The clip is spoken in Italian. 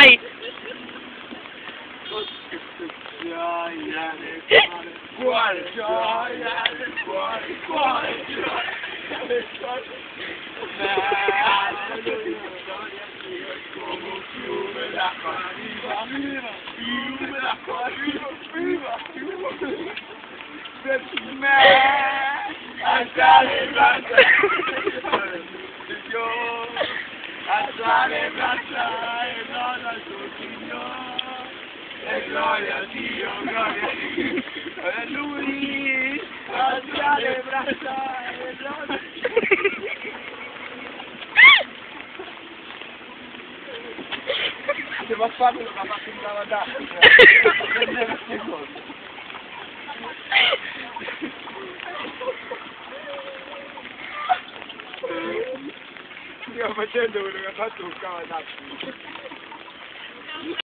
Vai! Cuore, gioia del cuore, cuore, gioia del cuore. Come un fiume d'acqua viva, fiume d'acqua viva, per me, alzare le braccia, alzare le braccia e non al tuo Signore. E gloria a Dio, gloria a Dio, a Lui, alzare le braccia e gloria. Se va a farlo, l'ha fatto un Cavatappi, prendere queste cose. Stiamo facendo quello che ha fatto un Cavatappi.